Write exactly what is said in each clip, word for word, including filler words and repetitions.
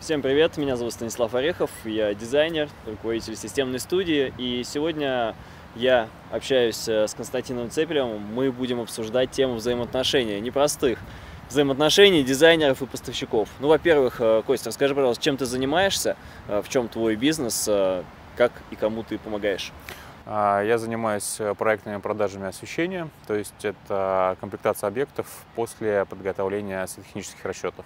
Всем привет, меня зовут Станислав Орехов, я дизайнер, руководитель системной студии, и сегодня я общаюсь с Константином Цепелевым. Мы будем обсуждать тему взаимоотношений, непростых взаимоотношений дизайнеров и поставщиков. Ну, во-первых, Костя, расскажи, пожалуйста, чем ты занимаешься, в чем твой бизнес, как и кому ты помогаешь? Я занимаюсь проектными продажами освещения, то есть это комплектация объектов после подготовления светотехнических расчетов.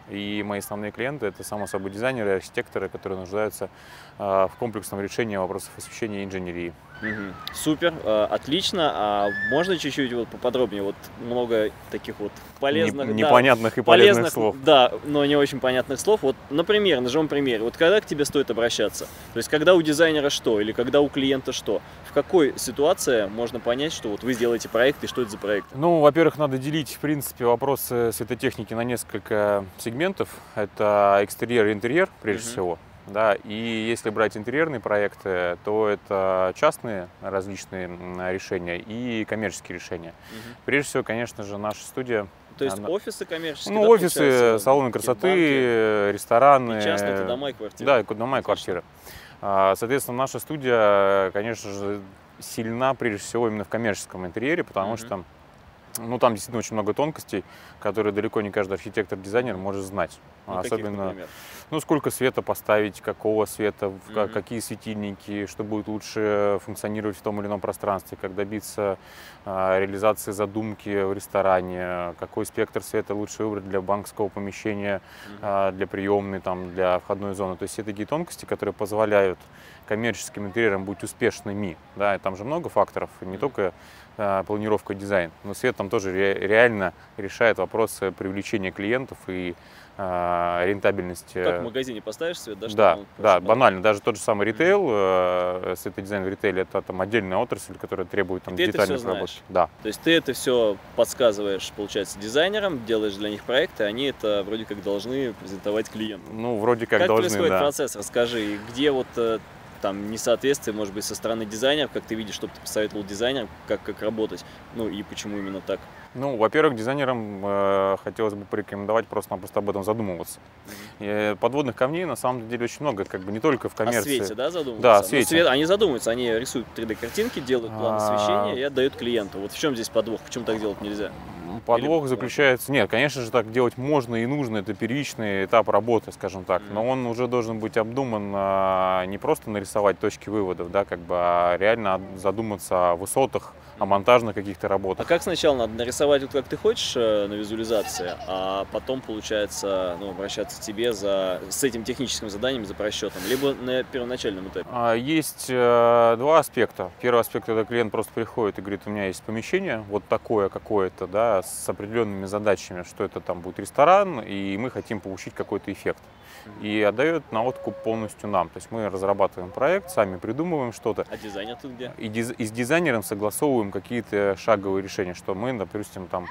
И мои основные клиенты – это, само собой, дизайнеры и архитекторы, которые нуждаются в комплексном решении вопросов освещения и инженерии. Угу. Супер, отлично. А можно чуть-чуть вот поподробнее? Вот много таких вот полезных, Не, непонятных да, и полезных, полезных слов. Да, но не очень понятных слов. Вот, например, на живом примере. Вот когда к тебе стоит обращаться? То есть, когда у дизайнера что? Или когда у клиента что? В какой ситуации можно понять, что вот вы сделаете проект и что это за проект? Ну, во-первых, надо делить, в принципе, вопросы светотехники на несколько сегментов. Это экстерьер и интерьер, прежде угу. всего. Да, и если брать интерьерные проекты, то это частные различные решения и коммерческие решения. Угу. Прежде всего, конечно же, наша студия. То есть она... офисы коммерческие? Ну, да, офисы, салоны красоты, банки, рестораны. И частные, это дома и квартиры. Да, дома и квартиры. Соответственно, наша студия, конечно же, сильна прежде всего именно в коммерческом интерьере, потому угу. что ну, там действительно очень много тонкостей, которые далеко не каждый архитектор-дизайнер может знать. Ну, особенно, ну, сколько света поставить, какого света, mm-hmm. какие светильники, что будет лучше функционировать в том или ином пространстве, как добиться а, реализации задумки в ресторане, какой спектр света лучше выбрать для банковского помещения, mm-hmm. а, для приемной, там, для входной зоны. То есть все такие тонкости, которые позволяют коммерческим интерьерам быть успешными. Да, и там же много факторов, не mm-hmm. только а, планировка и дизайн, но свет там тоже ре реально решает вопросы привлечения клиентов и рентабельности. Как в магазине поставишь свет, да? Да, да, банально. Даже тот же самый ритейл, mm-hmm. светодизайн в ритейле, это там отдельная отрасль, которая требует там детальных работ. Да. То есть ты это все подсказываешь, получается, дизайнерам, делаешь для них проекты, они это вроде как должны презентовать клиенту. Ну, вроде как, как должны, происходит да. процесс? Расскажи, где вот там несоответствие, может быть, со стороны дизайнеров, как ты видишь, чтобы ты посоветовал дизайнерам, как, как работать, ну и почему именно так? Ну, во-первых, дизайнерам э, хотелось бы порекомендовать просто-напросто об этом задумываться. Mm-hmm. И подводных камней на самом деле очень много, как бы не только в коммерции. О свете, да, задумываются? Да, о свете. Ну, свет, они задумываются, они рисуют три дэ картинки, делают план освещения и отдают клиенту. Вот в чем здесь подвох, почему так делать нельзя? Подвох Или... заключается... Нет, конечно же, так делать можно и нужно, это первичный этап работы, скажем так, mm-hmm. но он уже должен быть обдуман, не просто нарисовать точки выводов, да, как бы, а реально задуматься о высотах, о монтажных каких-то работах. А как сначала надо нарисовать, вот как ты хочешь на визуализации, а потом, получается, ну, обращаться к тебе за, с этим техническим заданием, за просчетом, либо на первоначальном этапе? Есть э, два аспекта. Первый аспект, когда клиент просто приходит и говорит, у меня есть помещение, вот такое какое-то, да, с определенными задачами, что это там будет ресторан, и мы хотим получить какой-то эффект. И отдает на откуп полностью нам. То есть мы разрабатываем проект, сами придумываем что-то. А дизайнер тут где? И, диз, и с дизайнером согласовываем какие-то шаговые решения, что мы, допустим, там,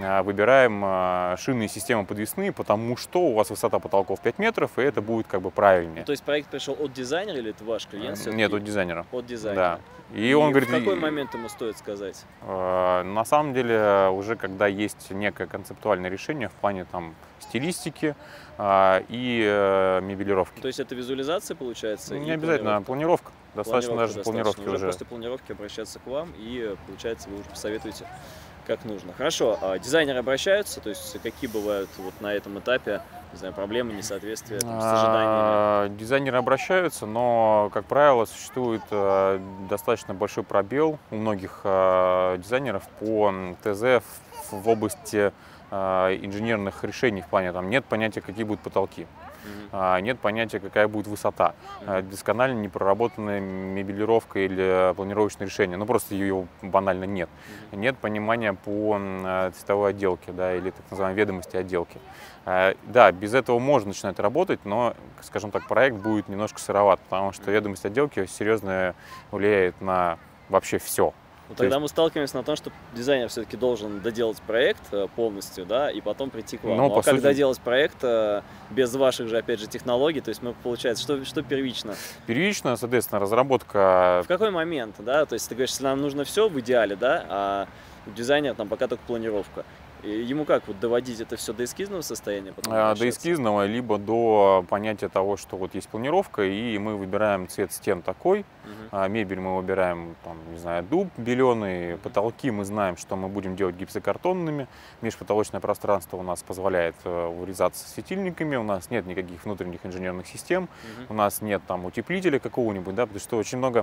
выбираем шины и системы подвесные, потому что у вас высота потолков пять метров, и это будет как бы правильнее. Ну, то есть проект пришел от дизайнера или это ваш клиент? Нет, от дизайнера. От дизайнера. Да. И, и он говорит, в какой момент ему стоит сказать? Э, на самом деле, уже когда есть некое концептуальное решение в плане там стилистики э, и э, мебелировки. То есть это визуализация получается? Не обязательно, планировка. Достаточно планировка даже достаточно. планировки уже. уже. После планировки обращаться к вам и, получается, вы уже посоветуете, как нужно. Хорошо, а дизайнеры обращаются, то есть какие бывают вот на этом этапе, не знаю, проблемы, несоответствия там, с ожиданиями? Дизайнеры обращаются, но, как правило, существует достаточно большой пробел у многих дизайнеров по ТЗ в области инженерных решений в плане, там нет понятия, какие будут потолки. Mm-hmm. Нет понятия, какая будет высота, mm-hmm. досконально не проработанная мебелировка или планировочное решение, ну просто ее банально нет. Mm-hmm. Нет понимания по цветовой отделке, да, или так называемой ведомости отделки. Да, без этого можно начинать работать, но, скажем так, проект будет немножко сыроват, потому что ведомость отделки серьезно влияет на вообще все. Ну, тогда есть... мы сталкиваемся на том, что дизайнер все-таки должен доделать проект полностью, да, и потом прийти к вам. Ну, ну, а как сути... доделать проект без ваших же, опять же, технологий? То есть, мы, получается, что, что первично? Первично, соответственно, разработка... В какой момент, да? То есть, ты говоришь, что нам нужно все в идеале, да, а у дизайнера там пока только планировка. И ему как вот доводить это все до эскизного состояния? Потом До обращаться? эскизного, либо до понятия того, что вот есть планировка, и мы выбираем цвет стен такой, Мгм. мебель мы выбираем, там, не знаю, дуб беленый, потолки мы знаем, что мы будем делать гипсокартонными, межпотолочное пространство у нас позволяет э, урезаться светильниками, у нас нет никаких внутренних инженерных систем, Мгм. у нас нет там утеплителя какого-нибудь, да, потому что очень много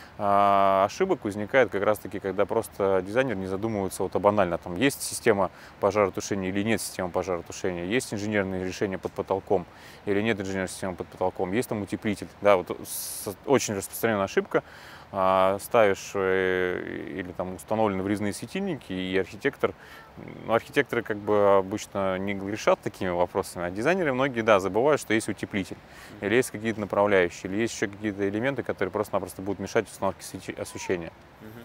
а, ошибок возникает как раз-таки, когда просто дизайнер не задумывается вот о банально. Там есть система пожаротушения или нет системы пожаротушения, есть инженерные решения под потолком или нет инженерной системы под потолком, есть там утеплитель. Да, вот с- очень распространенная ошибка. А, ставишь э, или там установлены врезные светильники, и архитектор, ну, архитекторы как бы обычно не грешат такими вопросами, а дизайнеры многие, да, забывают, что есть утеплитель, или есть какие-то направляющие, или есть еще какие-то элементы, которые просто-напросто будут мешать установке свечи- освещения. Мгм.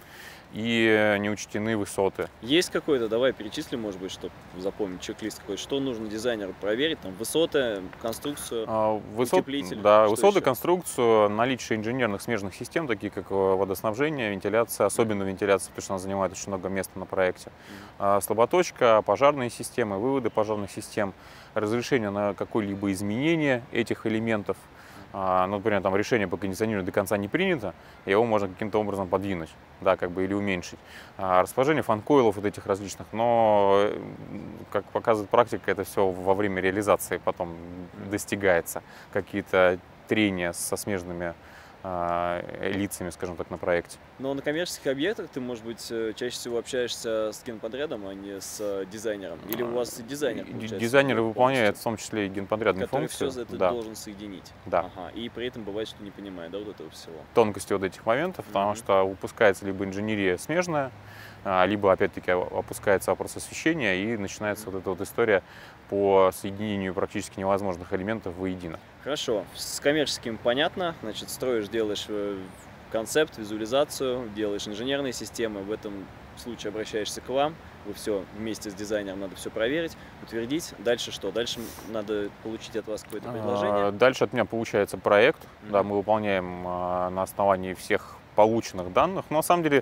И не учтены высоты. Есть какой-то, давай перечислим, может быть, чтобы запомнить чек-лист какой, что нужно дизайнеру проверить, там, высоты, конструкцию, А, Высот, утеплитель, да, что высоты, еще? конструкцию, наличие инженерных смежных систем, такие как э, водоснабжение, вентиляция, особенно вентиляция, потому что она занимает очень много места на проекте. А, Слаботочка, пожарные системы, выводы пожарных систем, разрешение на какое-либо изменение этих элементов. А, ну, например, там решение по кондиционированию до конца не принято, его можно каким-то образом подвинуть, да, как бы, или уменьшить. А, расположение фан-коилов вот этих различных, но, э, как показывает практика, это все во время реализации потом достигается. Какие-то трения со смежными а, лицами, скажем так, на проекте. Но на коммерческих объектах ты, может быть, э, чаще всего общаешься с генподрядом, а не с э, дизайнером? Или у вас и дизайнер, И получается, Дизайнеры полностью, выполняют в том числе и генподрядные который функции. все это Да. должен соединить? Да. Ага. И при этом бывает, что не понимает, да, вот этого всего? Тонкости вот этих моментов, потому Мгм. что выпускается либо инженерия смежная, а, либо, опять-таки, опускается вопрос освещения, и начинается вот эта вот история по соединению практически невозможных элементов воедино. Хорошо, с коммерческим понятно, значит, строишь, делаешь э, концепт, визуализацию, делаешь инженерные системы, в этом случае обращаешься к вам, вы все вместе с дизайнером, надо все проверить, утвердить. Дальше что? Дальше надо получить от вас какое-то А, предложение. Дальше от меня получается проект, да, Мгм. мы выполняем а, на основании всех полученных данных. Но на самом деле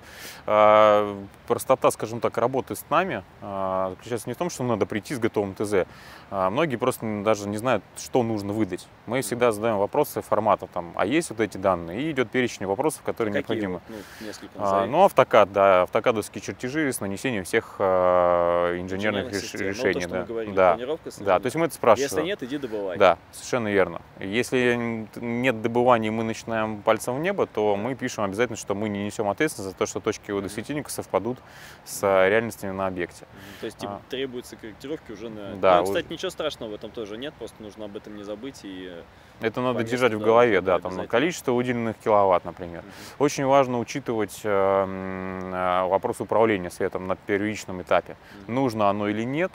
а, простота, скажем так, работы с нами а, заключается не в том, что надо прийти с готовым ТЗ. А, Многие просто даже не знают, что нужно выдать. Мы всегда задаем вопросы формата, там, а есть вот эти данные, и идет перечень вопросов, которые Какие необходимы. вот, ну, несколько А, назови. Ну, автокад, да, автокадовские чертежи с нанесением всех а, инженерных Инженерных реш- систем. Ну, то, решений. что да. мы говорили, Да. планировка Да, снижена. то есть мы это спрашиваем. Если нет, иди добывай. Да, совершенно верно. Если нет добывания, и мы начинаем пальцем в небо, то мы пишем обязательно, что мы не несем ответственность за то, что точки вывода светильника совпадут с реальностями на объекте. Мгм. То есть типа, А. требуются корректировки уже на... Да, Ну, кстати, уже- ничего страшного в этом тоже нет, просто нужно об этом не забыть и... э, Это надо Понять, держать в да, голове, да, да, там обязательно. количество выделенных киловатт, например. Мгм. Очень важно учитывать э, м, э, вопрос управления светом на первичном этапе. Мгм. Нужно оно или нет.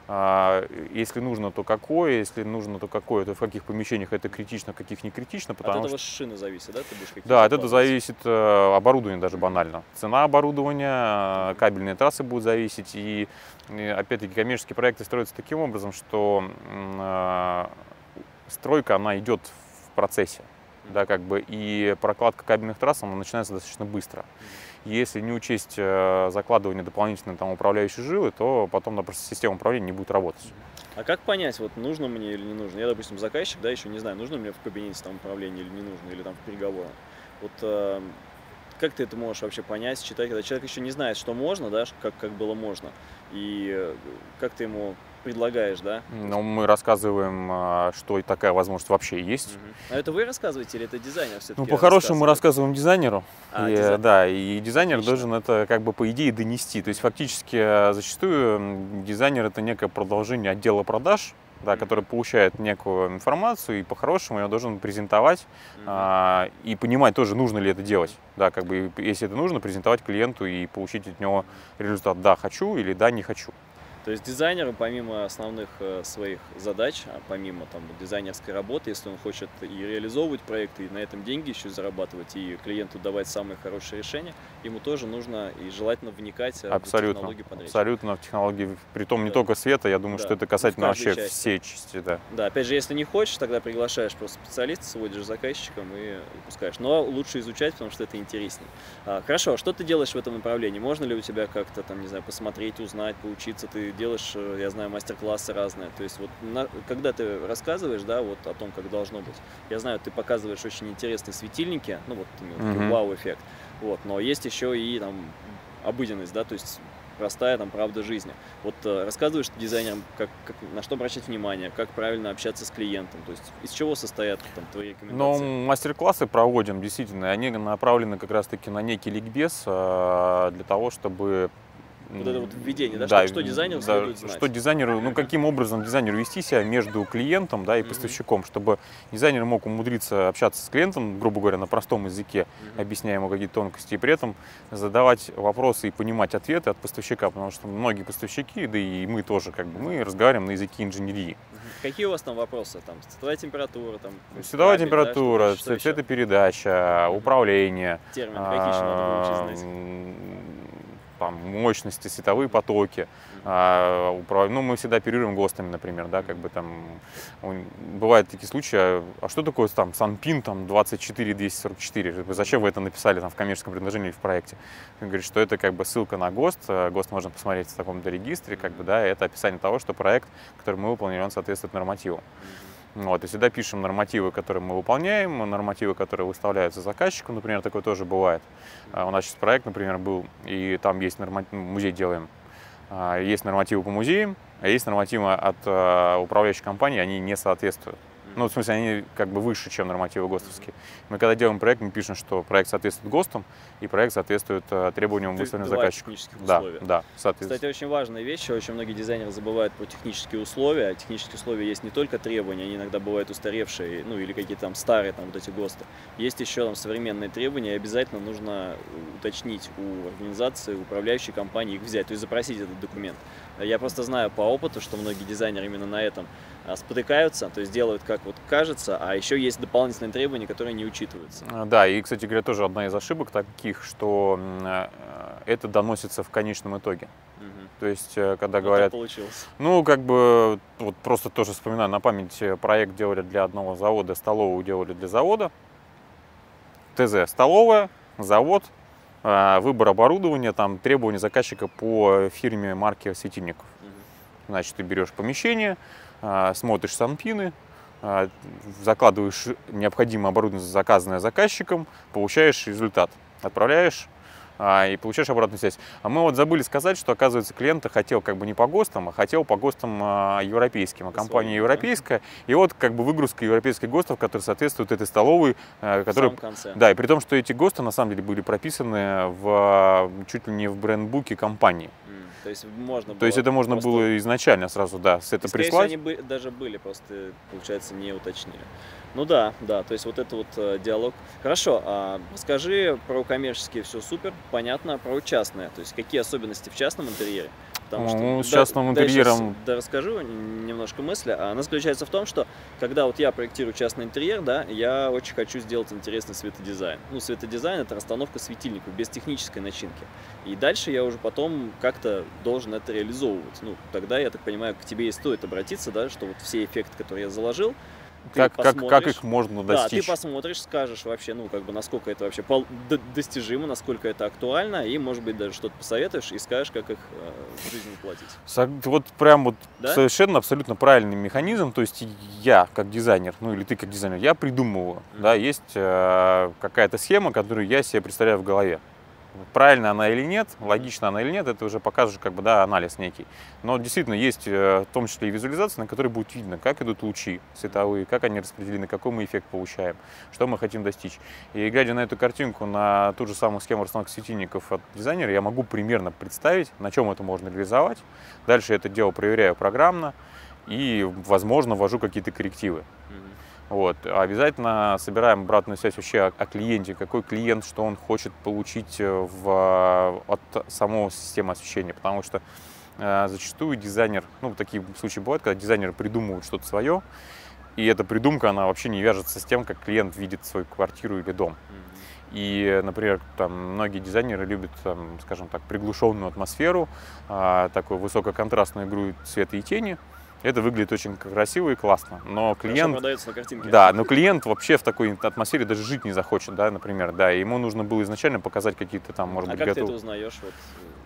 А, Если нужно, то какое, если нужно, то какое, то в каких помещениях это критично, в каких не критично, От потому этого что... шины зависит, да? Ты будешь какие Да, от этого закладывать? зависит э, оборудование даже банально. Цена оборудования, э, кабельные трассы будут зависеть. И, и, опять-таки, коммерческие проекты строятся таким образом, что м, э, стройка, она идет в процессе. Да, как бы, и прокладка кабельных трасс, она начинается достаточно быстро. Если не учесть э, закладывание дополнительной там, управляющей жилы, то потом, например, система управления не будет работать. А как понять, вот нужно мне или не нужно? Я, допустим, заказчик, да, еще не знаю, нужно мне в кабинете там управление или не нужно, или там в переговорах. Вот э, как ты это можешь вообще понять, считать, когда человек еще не знает, что можно, да, как, как было можно, и э, как ты ему предлагаешь, да? Но мы рассказываем, э, что и такая возможность вообще есть. Мгм. А это вы рассказываете или это дизайнер все-таки? Ну, по-хорошему мы рассказываем дизайнеру. А, И, дизайн- да, и дизайнер Отлично. должен это как бы по идее донести. То есть фактически э, зачастую м, дизайнер это некое продолжение отдела продаж, да, Мгм. который получает некую информацию и по-хорошему ее должен презентовать Мгм. а, и понимать тоже, нужно ли это делать. Да, как бы, если это нужно, презентовать клиенту и получить от него результат «да, хочу» или «да, не хочу». То есть дизайнеру, помимо основных э, своих задач, а помимо там дизайнерской работы, если он хочет и реализовывать проекты, и на этом деньги еще зарабатывать, и клиенту давать самые хорошие решения, ему тоже нужно и желательно вникать э, в Абсолютно, технологии подрядчика. абсолютно в технологии, притом не Да. только света, я думаю, Да. что это Ну, касательно в каждой вообще части. всей части, да. Да, опять же, если не хочешь, тогда приглашаешь просто специалиста, сводишь с заказчиком и выпускаешь. Но лучше изучать, потому что это интереснее. А, хорошо, что ты делаешь в этом направлении? Можно ли у тебя как-то там, не знаю, посмотреть, узнать, поучиться? Ты делаешь, э, я знаю, мастер-классы разные. То есть вот на- когда ты рассказываешь, да, вот о том, как должно быть, я знаю, ты показываешь очень интересные светильники, ну вот именно такой Мгм. вау-эффект. Вот, но есть еще и там обыденность, да, то есть простая там правда жизни. Вот э, рассказываешь ты дизайнерам, как, как- на что обращать внимание, как правильно общаться с клиентом, то есть из чего состоят там твои Но рекомендации? мастер-классы проводим, действительно, они направлены как раз-таки на некий ликбез а, для того, чтобы Вот это вот введение, да, да, что, что дизайнеру да, следует что знать. дизайнеру, ну каким образом дизайнеру вести себя между клиентом, да, и Мгм, поставщиком, чтобы дизайнер мог умудриться общаться с клиентом, грубо говоря, на простом языке, мгм. объясняя ему какие-то тонкости, и при этом задавать вопросы и понимать ответы от поставщика, потому что многие поставщики, да и мы тоже, как бы, мы разговариваем на языке инженерии. Мгм. Какие у вас там вопросы? Там цветовая температура, там Световая кабель, да, что, температура, что цве- еще? цветопередача, Мгм. управление, Термины какие еще надо выучить а, знать? м, там, мощности, световые потоки. Мгм. а, управ- Ну, мы всегда оперируем ГОСТами, например, да, как бы там ун- бывают такие случаи, а а что такое там Санпин там двадцать четыре двести сорок четыре? Зачем вы это написали там в коммерческом предложении или в проекте? Он говорит, что это как бы ссылка на ГОСТ, а ГОСТ можно посмотреть в таком-то регистре, как бы, да, это описание того, что проект, который мы выполнили, он соответствует нормативу. Мгм. Вот, и всегда пишем нормативы, которые мы выполняем, нормативы, которые выставляются заказчику, например, такое тоже бывает. А У нас сейчас проект, например, был, и там есть норматив, музей делаем, А, есть нормативы по музеям, а есть нормативы от а, управляющей компании, они не соответствуют. Ну, в смысле, они как бы выше, чем нормативы ГОСТовские. Мы когда делаем проект, мы пишем, что проект соответствует ГОСТам, и проект соответствует а, требованиям, Т- выставленным два заказчиком. технических Да, условия. да, соответственно. Кстати, очень важная вещь, очень многие дизайнеры забывают про технические условия. А технические условия есть не только требования, они иногда бывают устаревшие, ну или какие-то там старые там вот эти ГОСТы. Есть еще там современные требования, и обязательно нужно уточнить у организации, управляющей компании их взять, то есть запросить этот документ. Я просто знаю по опыту, что многие дизайнеры именно на этом а, спотыкаются, то есть делают как вот кажется, а еще есть дополнительные требования, которые не учитываются. А, Да, и, кстати говоря, тоже одна из ошибок таких, что м, э, это доносится в конечном итоге. Мгм. То есть, э, когда Вот так говорят, получилось. ну, как бы, вот просто тоже вспоминаю на память, э, проект делали для одного завода, столовую делали для завода, ТЗ столовая, завод, а, выбор оборудования, там требования заказчика по фирме марки светильников. Мгм. Значит, ты берешь помещение, а, смотришь санпины, а, закладываешь необходимое оборудование, заказанное заказчиком, получаешь результат, отправляешь а, и получаешь обратную связь. А мы вот забыли сказать, что, оказывается, клиент хотел как бы не по ГОСТам, а хотел по ГОСТам а, европейским, а По компания своим, да. европейская. И вот как бы выгрузка европейских ГОСТов, которые соответствуют этой столовой, а, В которые... самом конце. Да, и при том, что эти ГОСТы на самом деле были прописаны в, чуть ли не в брендбуке компании. М, То есть можно было То есть это можно просто- было изначально сразу, да, с И, это скорее всего, прислать. они бы- даже были, просто, получается, не уточнили. Ну да, да, то есть вот это вот э, диалог. Хорошо, а расскажи про коммерческие, все супер, понятно, про частное, то есть какие особенности в частном интерьере? Потому что, Ну, с да- частным да, я щас, интерьером- да, расскажу немножко мысли. А Она заключается в том, что когда вот я проектирую частный интерьер, да, я очень хочу сделать интересный светодизайн. Ну, светодизайн — это расстановка светильников без технической начинки. И дальше я уже потом как-то должен это реализовывать. Ну, тогда, я так понимаю, к тебе и стоит обратиться, да, что вот все эффекты, которые я заложил, ты Как, как, как посмотришь. их можно Да, ты достичь? посмотришь, скажешь вообще, ну, как бы, насколько это вообще пол- д- достижимо, насколько это актуально, и, может быть, даже что-то посоветуешь и скажешь, как их э, в жизни воплотить. Сог- Вот прям вот Да? совершенно абсолютно правильный механизм. То есть я как дизайнер, ну или ты как дизайнер, я придумываю. Мгм. Да, есть э, какая-то схема, которую я себе представляю в голове. Правильно она или нет, логично она или нет, это уже покажет как бы, да, анализ некий. Но действительно есть э, в том числе и визуализация, на которой будет видно, как идут лучи световые, как они распределены, какой мы эффект получаем, что мы хотим достичь. И глядя на эту картинку, на ту же самую схему расстановки светильников от дизайнера, я могу примерно представить, на чем это можно реализовать. Дальше это дело проверяю программно и, возможно, ввожу какие-то коррективы. Мгм. Вот. Обязательно собираем обратную связь вообще о, о клиенте, какой клиент, что он хочет получить в, от самой системы освещения, потому что э, зачастую дизайнер, ну такие случаи бывают, когда дизайнеры придумывают что-то свое, и эта придумка, она вообще не вяжется с тем, как клиент видит свою квартиру или дом. Мгм. И, например, там, многие дизайнеры любят, там, скажем так, приглушенную атмосферу, э, такую высококонтрастную игру света и тени. Это выглядит очень красиво и классно, но Хорошо клиент, продается на картинке. да, но клиент вообще в такой атмосфере даже жить не захочет, да, например, да, ему нужно было изначально показать какие-то там, может А быть, как ты это готовые. узнаешь? Вот,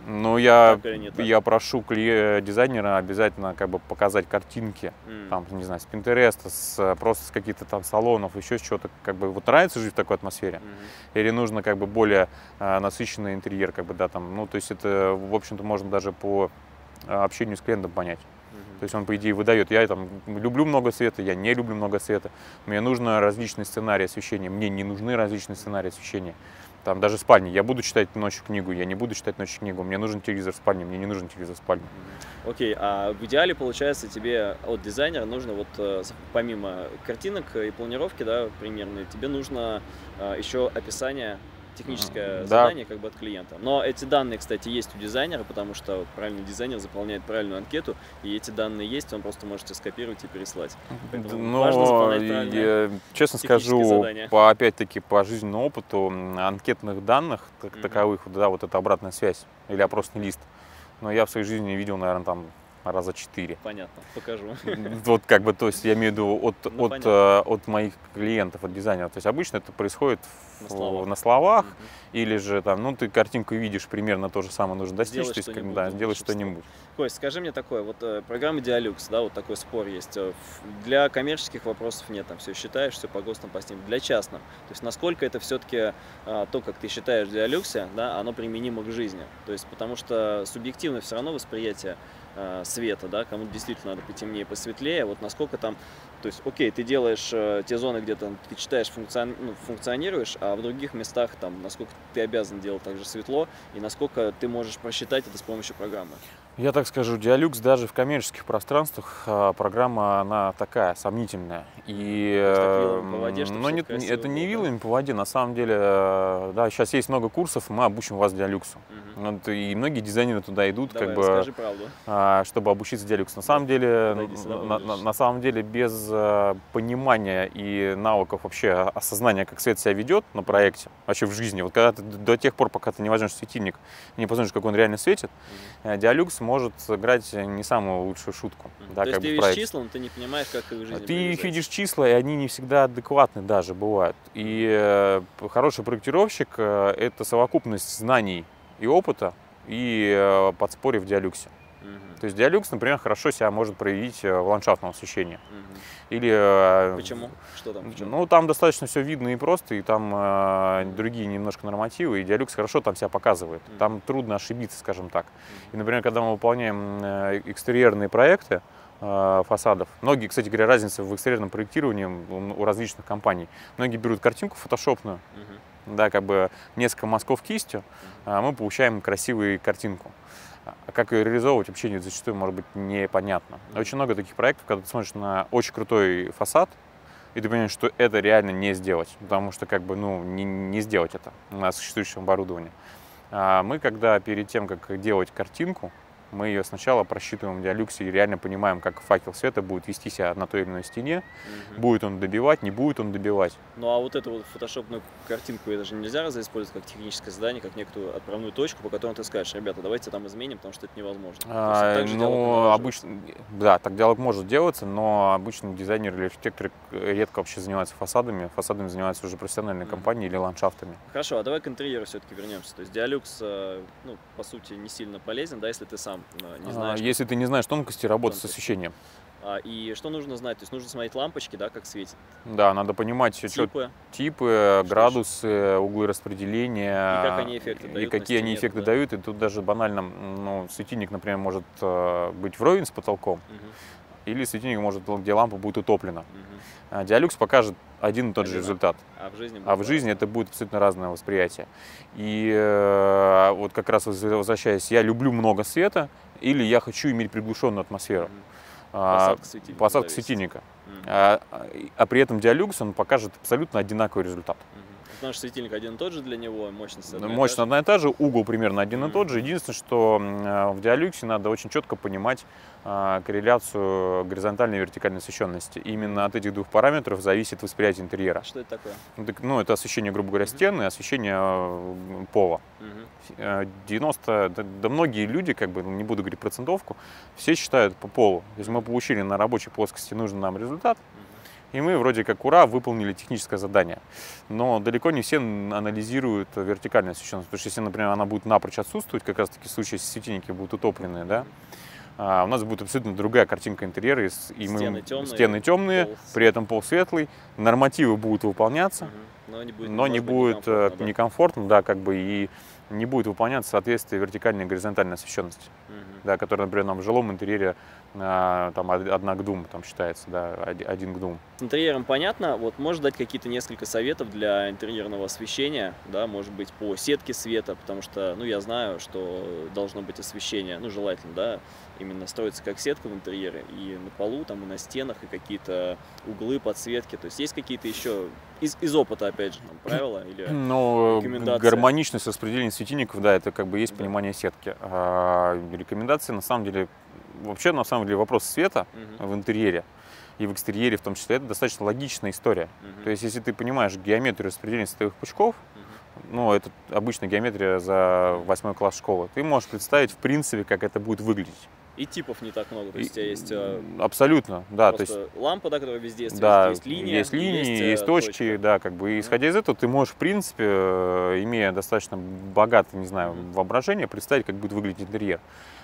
Ну, я, Так или не так? я прошу кли- дизайнера обязательно как бы показать картинки, М. там, не знаю, с Пинтереста, с, просто с каких-то там салонов, еще с чего-то, как бы, вот нравится жить в такой атмосфере? Мгм. Или нужно как бы более а, насыщенный интерьер, как бы, да, там, ну, то есть это, в общем-то, можно даже по а, общению с клиентом понять. Мгм. То есть он, по идее, выдает, я там люблю много света, я не люблю много света, мне нужно различные сценарии освещения, мне не нужны различные сценарии освещения. Там даже в спальне. Я буду читать ночью книгу, я не буду читать ночью книгу. Мне нужен телевизор в спальне, мне не нужен телевизор в спальне. Мгм. Окей, а в идеале, получается, тебе от дизайнера нужно вот э, с- помимо картинок и планировки, да, примерно, тебе нужно э, еще описание, техническое Да. задание как бы от клиента. Но эти данные, кстати, есть у дизайнера, потому что вот правильный дизайнер заполняет правильную анкету, и эти данные есть, он просто можете скопировать и переслать. Поэтому важно Но заполнять правильное я, честно технические скажу, задания. по, опять-таки по жизненному опыту м, анкетных данных как Мгм. таковых, вот, да, вот эта обратная связь или опросный лист, но я в своей жизни видел, наверное, там раза четыре. Понятно, покажу. Вот как бы, то есть я имею в виду от, Ну, от, понятно. э, от моих клиентов, от дизайнеров. То есть обычно это происходит На в- словах. на словах, Мгм. или же там, ну ты картинку видишь, примерно то же самое нужно достичь, Сделай то есть как бы, что-нибудь, да, там, сделать волшебство. что-нибудь. Кость, скажи мне такое, вот э, программа Dialux, да, вот такой спор есть. э, в- Для коммерческих вопросов нет, там все считаешь, все по ГОСТам, по СНИП. Для частным. То есть насколько это все-таки то, как ты считаешь в Диалюксе, да, оно применимо к жизни. То есть потому что субъективно все равно восприятие э, света, да, кому действительно надо потемнее, посветлее, вот насколько там, то есть, окей, ты делаешь э, те зоны, где там ты читаешь, функцион, ну, функционируешь, а в других местах там, насколько ты обязан делать так же светло, и насколько ты можешь просчитать это с помощью программы. Я так скажу, Dialux даже в коммерческих пространствах а, программа, она такая, сомнительная. И, То есть так вилами по воде, чтобы но всё нет, красиво это не было, да? вилами по воде, на самом деле, э, да, сейчас есть много курсов, мы обучим вас Dialux. Мгм. Вот, и многие дизайнеры туда идут, Давай, как бы, расскажи правду. а, чтобы обучиться Dialux. На самом Да, деле, подойди сюда на, поближе. на- на самом деле, без э, понимания и навыков вообще осознания, как свет себя ведет на проекте, вообще в жизни, вот когда ты до тех пор, пока ты не возьмешь светильник, не посмотришь, как он реально светит, Мгм. э, Dialux может сыграть не самую лучшую шутку. Мгм. Да, То есть как ты бы в видишь проекте. числа, но ты не понимаешь, как их в жизни Ты их привязать. видишь числа, и они не всегда адекватны даже бывают. И э, хороший проектировщик э, это совокупность знаний и опыта и э, подспорье в Диалюксе. Мгм. То есть Диалюкс, например, хорошо себя может проявить э, в ландшафтном освещении. Мгм. Или, э, Почему? Что там? В чем? ну, там достаточно все видно и просто, и там э, другие немножко нормативы, и Диалюкс хорошо там себя показывает. Мгм. Там трудно ошибиться, скажем так. И, Мгм. например, когда мы выполняем э, экстерьерные проекты э, фасадов, многие, кстати говоря, разница в экстерьерном проектировании у у различных компаний. Многие берут картинку фотошопную, Мгм. да, как бы несколько мазков кистью, а мы получаем красивую картинку. А как ее реализовывать, вообще не- зачастую может быть непонятно. Мгм. Очень много таких проектов, когда ты смотришь на очень крутой фасад, и ты понимаешь, что это реально не сделать, потому что как бы, ну, не, не сделать это на существующем оборудовании. А мы, когда перед тем, как делать картинку, мы ее сначала просчитываем в Диалюксе и реально понимаем, как факел света будет вести себя на той или иной стене, Мгм. будет он добивать, не будет он добивать. Ну а вот эту вот фотошопную картинку, это же нельзя разве использовать как техническое задание, как некую отправную точку, по которой ты скажешь, ребята, давайте там изменим, потому что это невозможно. То есть А, так же диалог ну, налаживается. обычно, да, так диалог может делаться, но обычно дизайнеры или архитекторы редко вообще занимаются фасадами. Фасадами занимаются уже профессиональные Мгм. компании или ландшафтами. Хорошо, а давай к интерьеру все-таки вернемся. То есть Dialux, э, ну, по сути, не сильно полезен, да, если ты сам э, не А, знаешь. Если ты не знаешь тонкости работы с Тонкости. освещением, А, и что нужно знать? То есть нужно смотреть лампочки, да, как светит, да, надо понимать чё- типы, типы, Что градусы, углы распределения, и как они эффекты и дают на какие они стене, эффекты да? дают. И тут даже банально, ну, светильник, например, может э, быть вровень с потолком, Мгм, или светильник может, где лампа будет утоплена. мгм. А Диалюкс покажет один и тот же Одинаково. результат. А в жизни А будет в жизни по-разному. это будет абсолютно разное восприятие. И э, вот как раз возвращаясь, я люблю много света или я хочу иметь приглушенную атмосферу. Мгм. А, Посадка светильника посадка зависит. светильника. Мгм, А, а при этом Dialux он покажет абсолютно одинаковый результат. мгм. Потому что светильник один и тот же для него, мощность одна и та Мощность же. одна и та же, угол примерно один и тот же. Мгм. Единственное, что м, в Dialux надо очень четко понимать а, корреляцию горизонтальной и вертикальной освещенности. Именно от этих двух параметров зависит восприятие интерьера. А что это такое? Ну, так, ну, это освещение, грубо говоря, Мгм. стены, освещение э, пола. Мгм. Э, девяносто, да, да многие люди, как бы, не буду говорить процентовку, все считают по полу. То есть мы получили на рабочей плоскости нужный нам результат, Мгм. И мы вроде как ура, выполнили техническое задание. Но далеко не все анализируют вертикальную освещенность. Потому что если, например, она будет напрочь отсутствовать, как раз таки в случае, если светильники будут утопленные, да, а у нас будет абсолютно другая картинка интерьера. И стены мы, темные, стены темные пол... при этом пол светлый, нормативы будут выполняться, угу. но не будет, но не будет некомфортно, да? некомфортно, да, как бы и не будет выполняться соответствие вертикальной и горизонтальной освещенности, угу. да, которая, например, нам в жилом интерьере а, там одна к двум там считается, да, один к двум. С интерьером понятно. Вот можешь дать какие-то несколько советов для интерьерного освещения, да, может быть, по сетке света, потому что, ну, я знаю, что должно быть освещение, ну, желательно, да, именно строится как сетка в интерьере, и на полу, там, и на стенах, и какие-то углы подсветки. То есть есть какие-то еще из, из опыта, опять же, там, правила или ну, рекомендации? Гармоничность распределения светильников, да, это как бы есть да. понимание сетки. А рекомендации, на самом деле, вообще, на самом деле, вопрос света угу. в интерьере и в экстерьере в том числе, это достаточно логичная история. Угу. То есть, если ты понимаешь геометрию распределения световых пучков, угу. ну, это обычная геометрия за восьмой класс школы, ты можешь представить, в принципе, как это будет выглядеть. И типов не так много, то есть у тебя есть абсолютно, да, то есть лампа, да, которая везде есть, да, есть линия, есть линии, есть, есть точки, точка. да, как бы, и исходя из этого, ты можешь, в принципе, имея достаточно богатое, не знаю, mm-hmm. воображение, представить, как будет выглядеть интерьер.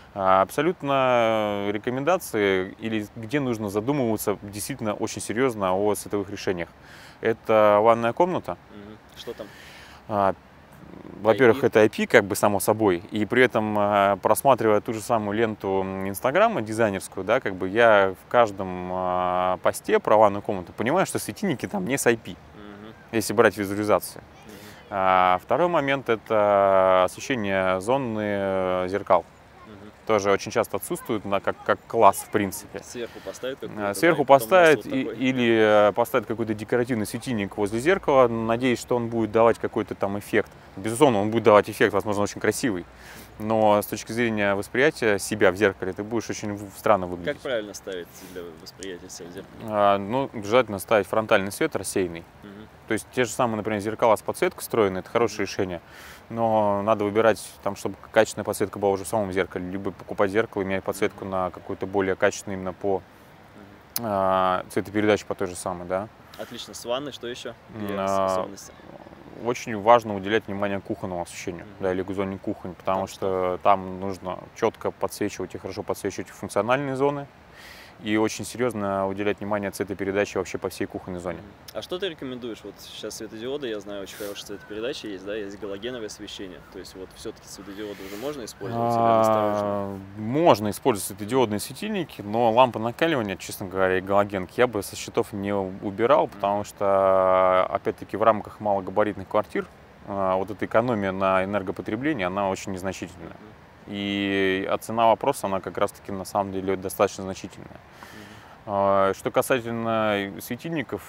Абсолютно рекомендации, или где нужно задумываться действительно очень серьезно о световых решениях. Это ванная комната. Mm-hmm. Что там? А, Во-первых, это ай пи, как бы само собой, и при этом, просматривая ту же самую ленту Инстаграма дизайнерскую, да, как бы я в каждом посте про ванную комнату понимаю, что светильники там не с ай пи, угу. если брать визуализацию. Угу. А второй момент – это освещение зоны зеркал. Тоже очень часто отсутствует на, как, как класс, в принципе. Сверху поставить какой-то, Сверху да, поставить вот и, или поставить какой-то декоративный светильник возле зеркала, надеясь, что он будет давать какой-то там эффект. Безусловно, он будет давать эффект, возможно, очень красивый. Но с точки зрения восприятия себя в зеркале ты будешь очень странно выглядеть. Как правильно ставить для восприятия себя в зеркале? А, ну, желательно ставить фронтальный свет рассеянный. Угу. То есть те же самые, например, зеркала с подсветкой встроены, это хорошее решение. Но надо выбирать, там, чтобы качественная подсветка была уже в самом зеркале, либо покупать зеркало и менять подсветку на какую-то более качественную именно по угу. а, цветопередаче по той же самой, да. Отлично. С ванной что еще? А, очень важно уделять внимание кухонному освещению, mm-hmm. да, или зоне кухни, потому там что, что там нужно четко подсвечивать и хорошо подсвечивать функциональные зоны. И очень серьезно уделять внимание цветопередаче вообще по всей кухонной зоне. А что ты рекомендуешь? Вот сейчас светодиоды, я знаю, очень хорошая цветопередача есть, да, есть галогеновое освещение. То есть вот все-таки светодиоды уже можно использовать или осторожно? Можно использовать светодиодные светильники, но лампы накаливания, честно говоря, и галогенки я бы со счетов не убирал, потому что, опять-таки, в рамках малогабаритных квартир вот эта экономия на энергопотреблении, она очень незначительная. И а цена вопроса, она как раз-таки на самом деле достаточно значительная. Mm-hmm. Что касательно светильников,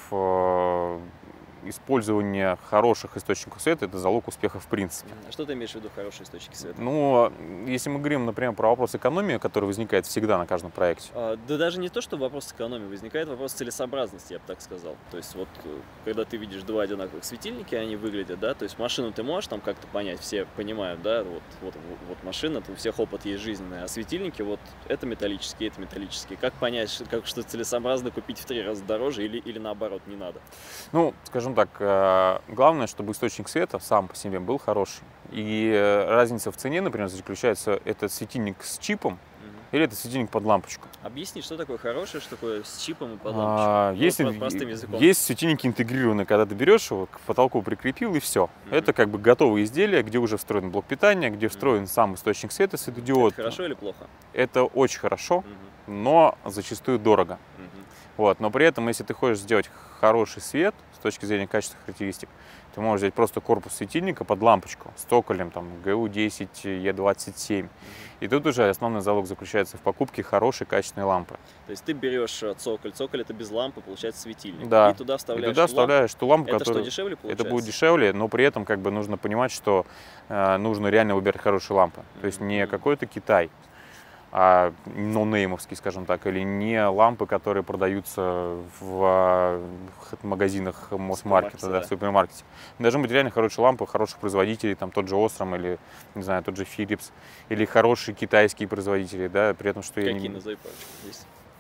использование хороших источников света – это залог успеха в принципе. А что ты имеешь в виду хорошие источники света? Ну, если мы говорим, например, про вопрос экономии, который возникает всегда на каждом проекте. А, да даже не то, что вопрос экономии, возникает вопрос целесообразности, я бы так сказал. То есть вот, когда ты видишь два одинаковых светильника, они выглядят, да, то есть машину ты можешь там как-то понять, все понимают, да, вот, вот, вот машина, у всех опыт есть жизненный, а светильники, вот, это металлические, это металлические. Как понять, как, что целесообразно купить в три раза дороже или, или наоборот не надо? Ну, скажем так, главное, чтобы источник света сам по себе был хороший. И разница в цене, например, заключается, это светильник с чипом угу. или это светильник под лампочку. Объясни, что такое хорошее, что такое с чипом и под лампочку. А, есть, ну, простым языком. Есть светильники интегрированные, когда ты берешь его, к потолку прикрепил и все. Угу. Это как бы готовое изделие, где уже встроен блок питания, где встроен угу. сам источник света, светодиод. Это хорошо или плохо? Это очень хорошо, угу. но зачастую дорого. Угу. Вот. Но при этом, если ты хочешь сделать хороший свет с точки зрения качественных характеристик, ты можешь взять просто корпус светильника под лампочку с цоколем, там, джи ю десять, и двадцать семь. Mm-hmm. И тут уже основной залог заключается в покупке хорошей качественной лампы. То есть ты берешь цоколь, цоколь это без лампы, получается светильник. Да. И туда вставляешь, и туда вставляешь ту лампу, это которая... что, дешевле получается? Это будет дешевле, но при этом как бы нужно понимать, что э, нужно реально выбирать хорошие лампы. Mm-hmm. То есть не какой-то Китай, а ноунеймовские, скажем так, или не лампы, которые продаются в магазинах Мосмаркета, да, в супермаркете. Должны быть реально хорошие лампы, хороших производителей, там тот же Osram или, не знаю, тот же Philips, или хорошие китайские производители, да, при этом, что Какие, я не... назови парочку, есть?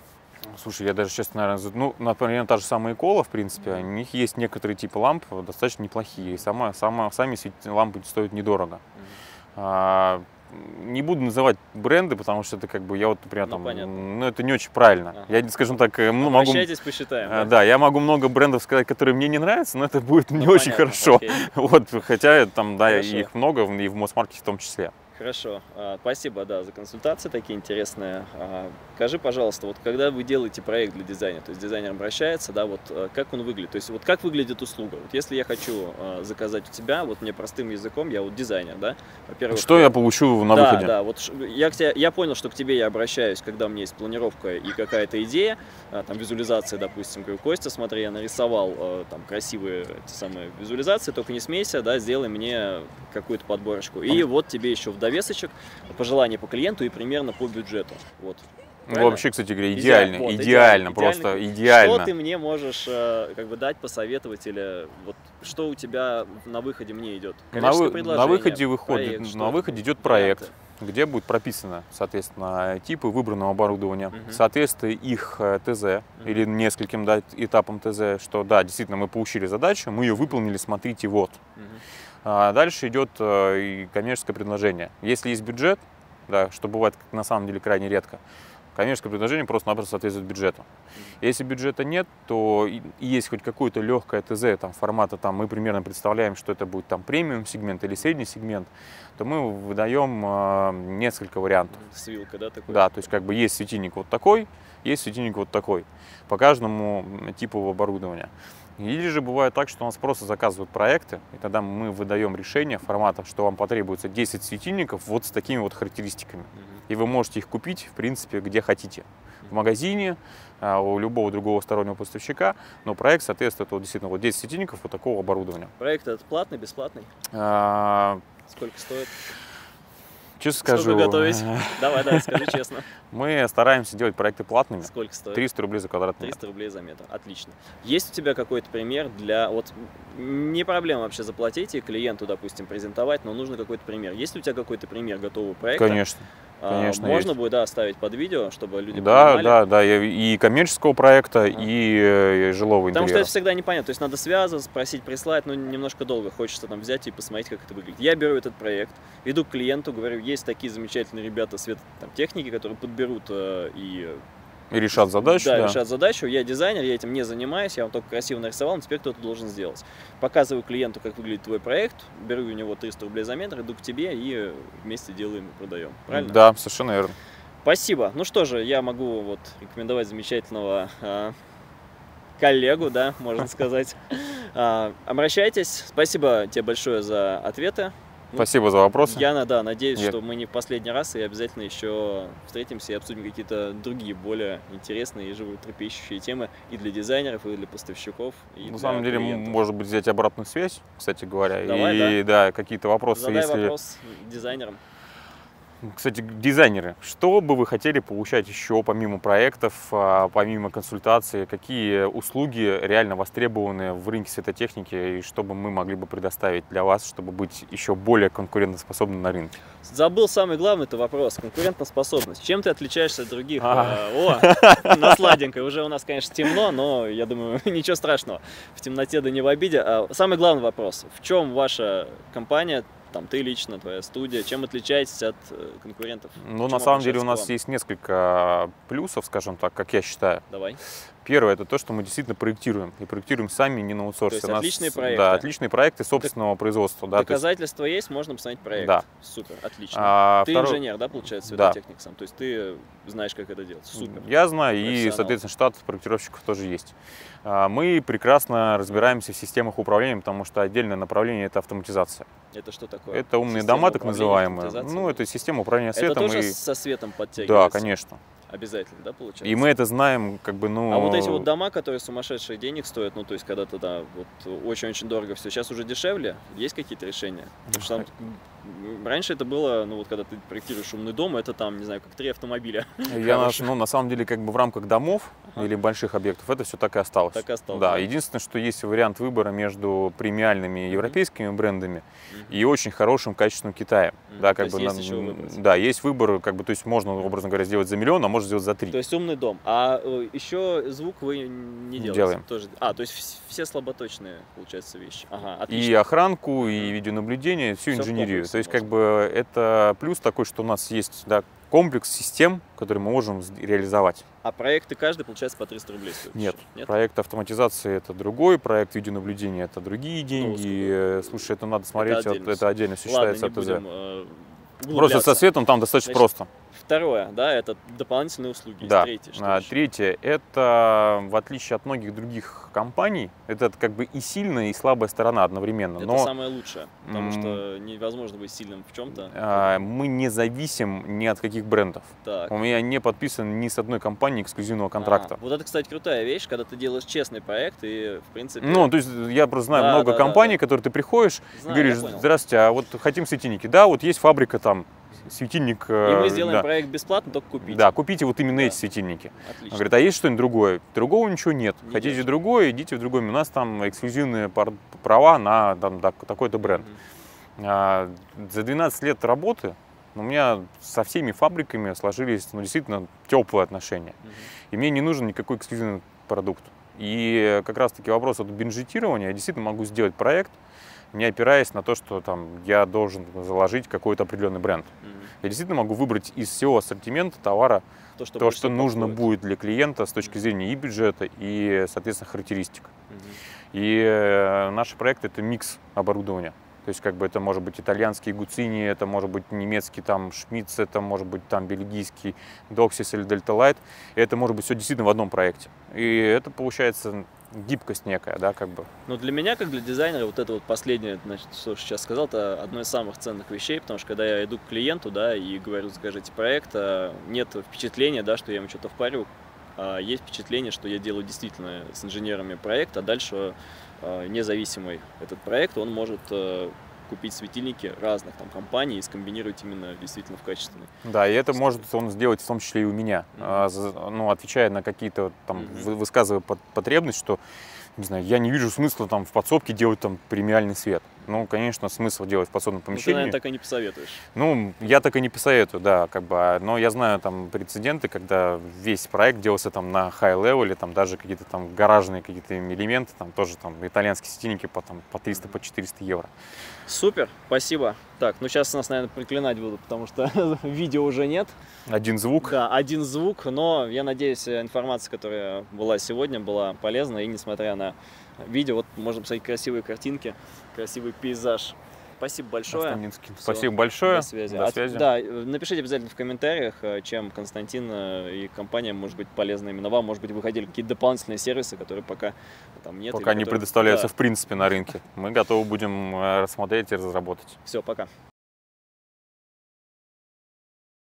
Слушай, я даже, честно, наверное, ну, например, та же самая Икола, в принципе, Mm-hmm. у них есть некоторые типы ламп достаточно неплохие, и сама, сама, сами лампы стоят недорого. Mm-hmm. А, не буду называть бренды, потому что это как бы, я вот, например, Ну, там, понятно. ну, это не очень правильно. Ага. Я, скажем так, ну, могу... Обращайтесь, посчитаем. Да? Да? да, я могу много брендов сказать, которые мне не нравятся, но это будет Ну, не понятно, очень хорошо. окей. Вот, хотя там, да, Хорошо. их много, и в Мосмаркете в том числе. Хорошо, спасибо, да, за консультации такие интересные. Скажи, пожалуйста, вот когда вы делаете проект для дизайна, то есть дизайнер обращается, да, вот как он выглядит, то есть вот как выглядит услуга? Вот если я хочу заказать у тебя, вот мне простым языком, я вот дизайнер, да, во-первых. Что я получу на да, выходе? Да, вот я, к тебе, я понял, что к тебе я обращаюсь, когда у меня есть планировка и какая-то идея, там визуализация, допустим, говорю, Костя, смотри, я нарисовал там красивые эти самые визуализации, только не смейся, да, сделай мне какую-то подборочку. И вот тебе еще в довесочек пожелания по клиенту и примерно по бюджету. Вот. Ну, вообще, кстати говоря, идеально, вот, идеально, идеально, просто идеально. идеально. Что ты мне можешь как бы дать, посоветовать, или вот что у тебя на выходе мне идет? На, вы, на выходе выходит, проект, на выходе идет проект, варианты. Где будет прописано, соответственно, типы выбранного оборудования, угу. соответствие их ТЗ угу. или нескольким да, этапам ТЗ, что да, действительно мы получили задачу, мы ее выполнили, смотрите, вот. Угу. А дальше идет и коммерческое предложение. Если есть бюджет, да, что бывает на самом деле крайне редко, коммерческое предложение просто-напросто соответствует бюджету. Если бюджета нет, то и есть хоть какое-то легкое ТЗ там, формата, там, мы примерно представляем, что это будет там премиум сегмент или средний сегмент, то мы выдаем э, несколько вариантов. С вилкой, да, такой? Да, то есть как бы есть светильник вот такой, есть светильник вот такой, по каждому типу оборудования. Или же бывает так, что у нас просто заказывают проекты, и тогда мы выдаем решение формата, что вам потребуется десять светильников вот с такими вот характеристиками. Mm-hmm. И вы можете их купить, в принципе, где хотите. В магазине, у любого другого стороннего поставщика, но проект соответствует вот, действительно вот десять светильников вот такого оборудования. Проект этот платный, бесплатный? А... Сколько стоит? Честно скажу. Сколько готовить? Давай, давай, скажи честно. Мы стараемся делать проекты платными. Сколько стоит? триста рублей за квадратный метр. триста рублей за метр. Отлично. Есть у тебя какой-то пример для... Вот не проблема вообще заплатить и клиенту, допустим, презентовать, но нужно какой-то пример. Есть ли у тебя какой-то пример готового проекта? Конечно. Конечно, Можно есть. будет, да, оставить под видео, чтобы люди да, понимали? Да, да, и коммерческого проекта, а. и, и жилого Потому интерьера. что это всегда непонятно, то есть надо связываться, спросить, прислать, но немножко долго, хочется там взять и посмотреть, как это выглядит. Я беру этот проект, иду к клиенту, говорю, есть такие замечательные ребята светотехники, которые подберут э, и... И решат задачу. Да, да, решат задачу. Я дизайнер, я этим не занимаюсь, я вам только красиво нарисовал, но теперь кто-то должен сделать. Показываю клиенту, как выглядит твой проект, беру у него триста рублей за метр, иду к тебе и вместе делаем и продаем. Правильно? Да, совершенно верно. Спасибо. Ну что же, я могу вот рекомендовать замечательного э, коллегу, да, можно сказать. Э, обращайтесь. Спасибо тебе большое за ответы. Спасибо за вопросы. Я, да, надеюсь, Я... что мы не в последний раз и обязательно еще встретимся и обсудим какие-то другие, более интересные и животрепещущие темы и для дизайнеров, и для поставщиков, и На для самом деле, клиентов. может быть, взять обратную связь, кстати говоря, Давай, и да, да какие-то вопросы. Задай если... вопрос дизайнерам. Кстати, дизайнеры, что бы вы хотели получать еще помимо проектов, помимо консультаций, какие услуги реально востребованы в рынке светотехники и что бы мы могли бы предоставить для вас, чтобы быть еще более конкурентоспособным на рынке? Забыл самый главный это вопрос, конкурентоспособность. Чем ты отличаешься от других? А. О, на сладенькой. Уже у нас, конечно, темно, но я думаю, ничего страшного. В темноте да не в обиде. Самый главный вопрос, в чем ваша компания, там, ты лично, твоя студия, чем отличаетесь от конкурентов? Ну, на самом деле у нас есть несколько плюсов, скажем так, как я считаю. Давай. Первое, это то, что мы действительно проектируем. И проектируем сами, не на аутсорсе. То есть отличные нас, проекты. Да, отличные проекты собственного Док- производства. Да, доказательства есть, можно посмотреть проект. Да. Супер, отлично. А, ты второй... инженер, да, получается, светотехник сам? То есть ты знаешь, как это делать. Супер. Я знаю, и, соответственно, штат проектировщиков тоже есть. Мы прекрасно разбираемся в системах управления, потому что отдельное направление – это автоматизация. Это что такое? Это умные Система дома, так называемые. автоматизации? Ну, это система управления светом. Это тоже и... со светом подтягивается? Да, конечно. Обязательно, да, получается? И мы это знаем, как бы, ну... А вот эти вот дома, которые сумасшедшие денег стоят, ну, то есть, когда-то, да, вот очень-очень дорого все, сейчас уже дешевле? Есть какие-то решения? Потому что там раньше это было, ну вот когда ты проектируешь умный дом, это там, не знаю, как три автомобиля. Я наш, ну, на самом деле, как бы в рамках домов ага. или больших объектов это все так и осталось. Так и осталось. Да, да. Единственное, что есть вариант выбора между премиальными европейскими mm-hmm. брендами mm-hmm. и очень хорошим качественным Китаем. Mm-hmm. Да, как то бы есть на, есть еще выбрать. Да, есть выбор, как бы, то есть можно, образно говоря, сделать за миллион, а можно сделать за три. То есть умный дом. А еще звук вы не делаете? Делаем. Тоже. А, то есть все слаботочные, получается, вещи. Ага, отлично. И охранку, и видеонаблюдение, всю Все инженерию. То есть, можно. как бы, это плюс такой, что у нас есть, да, комплекс систем, которые мы можем реализовать. А проекты каждый, получается, по триста рублей стоит? Нет. Нет, проект автоматизации это другой, проект видеонаблюдения это другие деньги. Ну, слушай, это надо смотреть, это отдельно, это отдельно все считается от ТЗ. Э, Просто со светом там достаточно Значит, просто. Второе, да, это дополнительные услуги. Да. Третье, что а, еще? Третье, это, в отличие от многих других компаний, это как бы и сильная, и слабая сторона одновременно. Это но, самое лучшее, потому что невозможно быть сильным в чем-то. А, мы не зависим ни от каких брендов. Так. У меня не подписан ни с одной компанией эксклюзивного контракта. А, вот это, кстати, крутая вещь, когда ты делаешь честный проект и, в принципе... Ну, то есть я просто знаю да, много да, компаний, да, да. которые ты приходишь Знаю, и говоришь: здравствуйте, а вот хотим светильники. Да, вот есть фабрика там, светильник. И мы сделаем да. проект бесплатно, только купите. Да, купите вот именно да. эти светильники. Отлично. Он говорит: а есть что-нибудь другое? Другого ничего нет. Не Хотите держит. другое, идите в другой. У нас там эксклюзивные права на там, такой-то бренд. Mm-hmm. а, за двенадцать лет работы у меня со всеми фабриками сложились, ну, действительно теплые отношения. Mm-hmm. И мне не нужен никакой эксклюзивный продукт. И как раз-таки вопрос от бюджетирования. Я действительно могу сделать проект, не опираясь на то, что там я должен заложить какой-то определенный бренд. Mm-hmm. Я действительно могу выбрать из всего ассортимента товара то, что, то, что нужно подходит. будет для клиента с точки mm-hmm. зрения и бюджета, и, соответственно, характеристик. Mm-hmm. И э, наш проект — это микс оборудования. То есть, как бы, это может быть итальянский Гуцини, это может быть немецкий там Шмидц, это может быть там бельгийский Доксис или Delta Light. И это может быть все действительно в одном проекте. И это получается гибкость некая, да, как бы. Но для меня, как для дизайнера, вот это вот последнее, значит, что сейчас сказал, это одно из самых ценных вещей, потому что когда я иду к клиенту, да, и говорю: закажите проект, нет впечатления, да, что я ему что-то впарю, а есть впечатление, что я делаю действительно с инженерами проект, а дальше независимый этот проект, он может купить светильники разных там компаний и скомбинировать именно действительно в качественный. Да, и это может он сделать в том числе и у меня, mm-hmm. ну, отвечая на какие-то там, mm-hmm. высказывая потребность, что, не знаю, я не вижу смысла там в подсобке делать там премиальный свет. Ну, конечно, смысл делать в подсобном помещении. Ну, ты, наверное, так и не посоветуешь. Ну, я так и не посоветую, да, как бы. Но я знаю там прецеденты, когда весь проект делался там на хай-левеле, там даже какие-то там гаражные какие-то элементы, там тоже там итальянские светильники по, там, по триста, по четыреста евро. Супер, спасибо. Так, ну сейчас нас, наверное, проклинать будут, потому что видео уже нет. Один звук. Да, один звук, но я надеюсь, информация, которая была сегодня, была полезна, и несмотря на видео, вот можно посмотреть красивые картинки, красивый пейзаж. Спасибо большое. Спасибо большое. До связи. До связи. А, да, напишите обязательно в комментариях, чем Константин и компания может быть полезна именно вам. Может быть, выходили какие-то дополнительные сервисы, которые пока там нет. Пока не которые... предоставляются, да, в принципе на рынке. Да. Мы готовы будем рассмотреть и разработать. Все, пока.